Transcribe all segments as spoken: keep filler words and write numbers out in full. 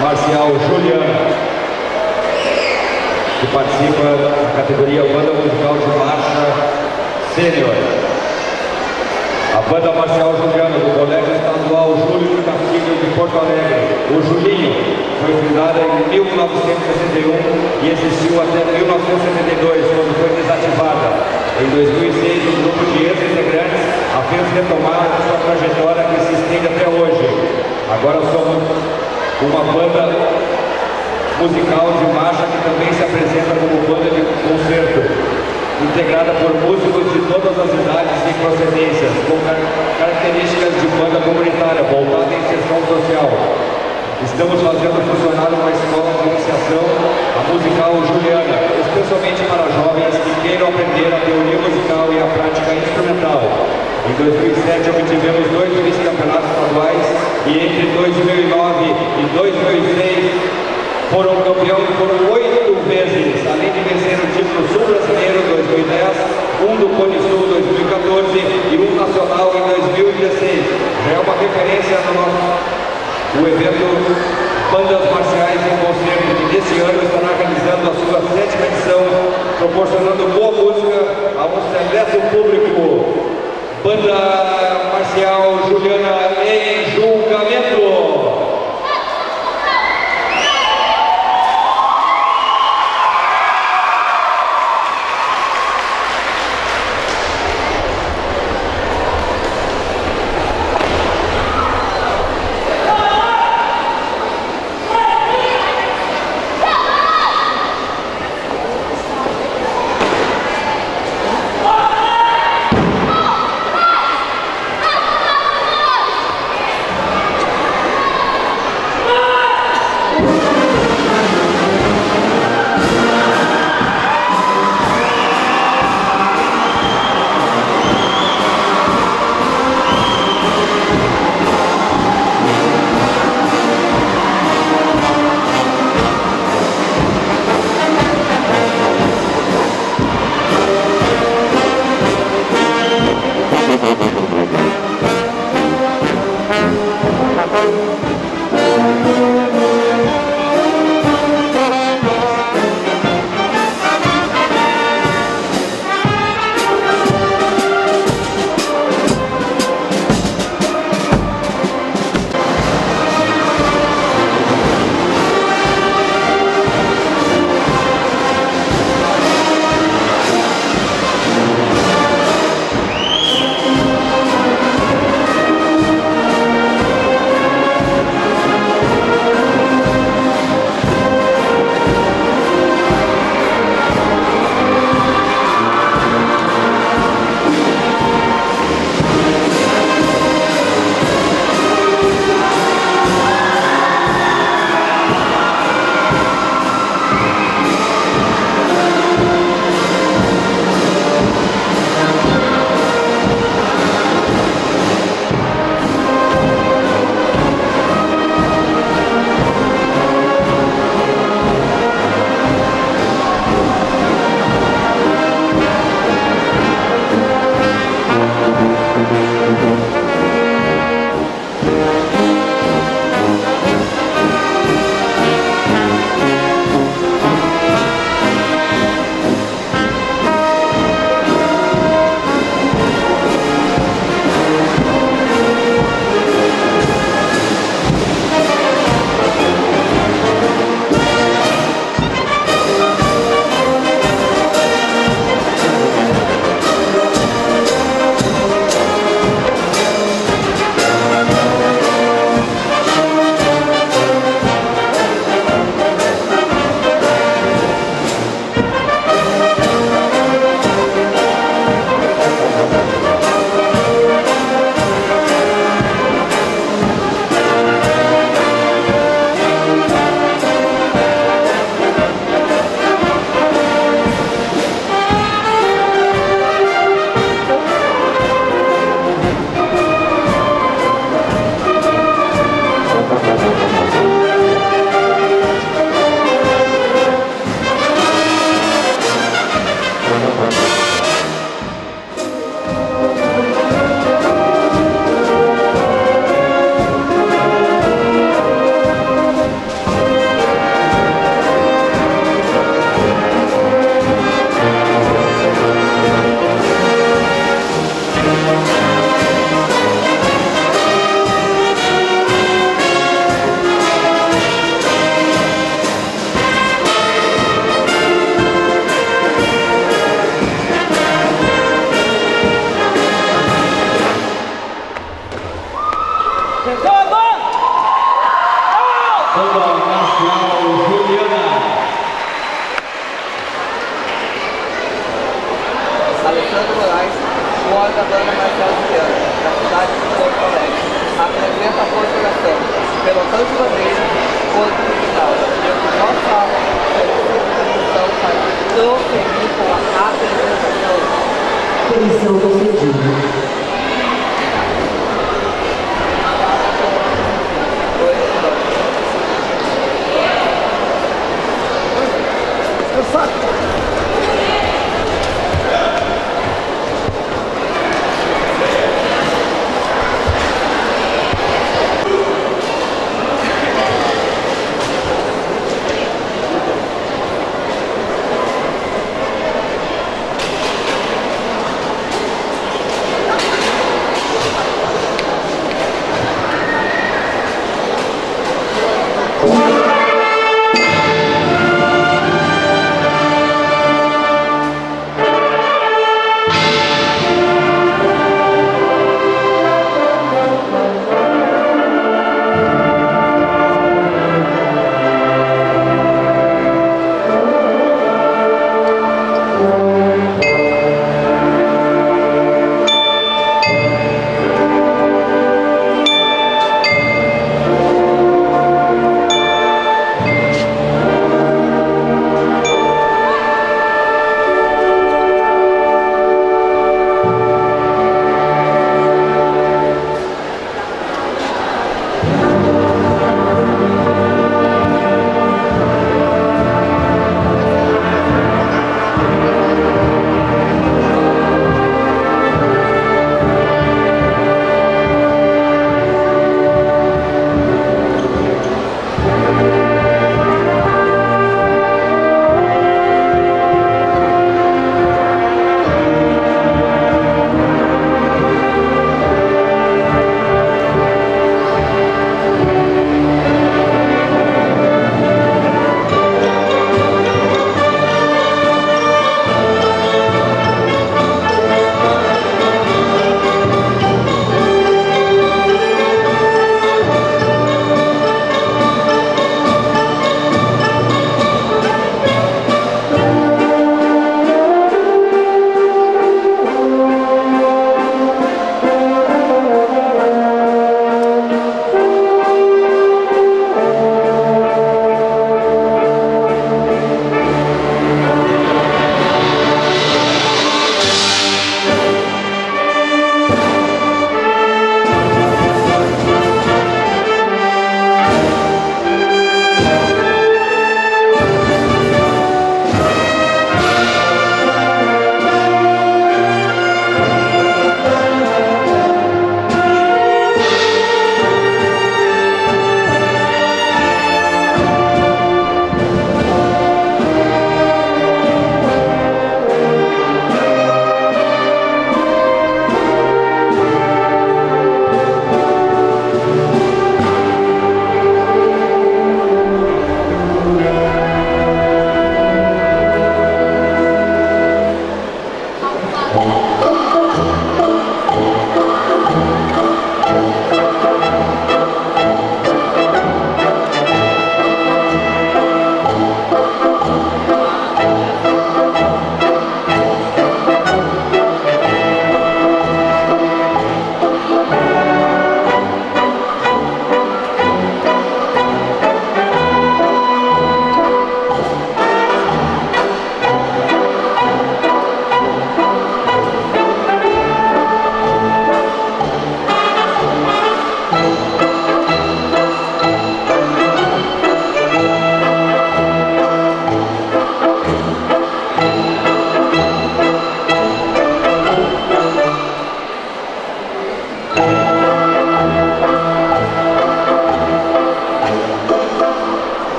marcial Juliana, que participa da categoria Banda Musical de Marcha Sênior. A Banda Marcial Juliana do Colégio Estadual Júlio de Castilho de Porto Alegre, o Julinho, foi fundada em mil novecentos e sessenta e um e existiu até mil novecentos e setenta e dois, quando foi desativada. Em dois mil e seis, um grupo de ex-integrantes a fez retomar sua trajetória que se estende até hoje. Agora somos uma banda musical de marcha que também se apresenta como banda de concerto, integrada por músicos de todas as idades e procedências, com car características de banda comunitária, voltada à inserção social. Estamos fazendo funcionar uma escola de iniciação, a musical Juliana, especialmente para jovens que queiram aprender a teoria musical e a prática instrumental. Em dois mil e sete obtivemos dois vice-campeonatos estaduais e entre dois mil e nove e dois mil e seis foram campeão por oito vezes, além de vencer o título Sul Brasileiro em dois mil e dez, um do Cone Sul em dois mil e quatorze e um nacional em dois mil e dezesseis. Já é uma referência no nosso o evento Bandas Marciais em Concerto, que nesse ano estará realizando a sua sétima edição, proporcionando boa música a um seleto público. Banda Marcial Juliana em julgamento. Marcial Juliana. Alessandro Moraes, mora da banda Marcial Juliana, da cidade de Porto Alegre. Apresenta a corporação Pelotão de Bandeiras, Corpo Digital. E o que nós falamos é a para prosseguir com a apresentação. Permissão concedida.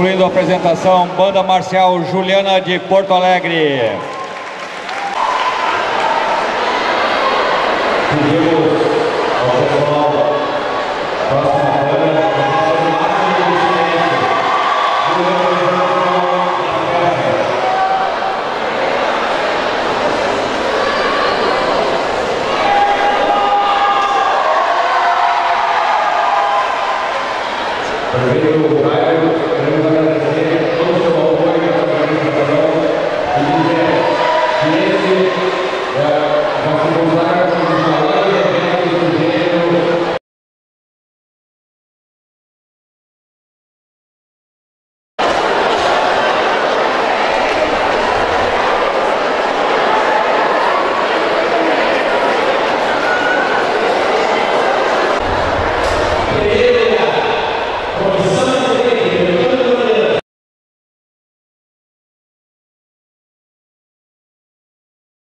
Concluindo a apresentação, Banda Marcial Juliana de Porto Alegre. Pedimos ao pessoal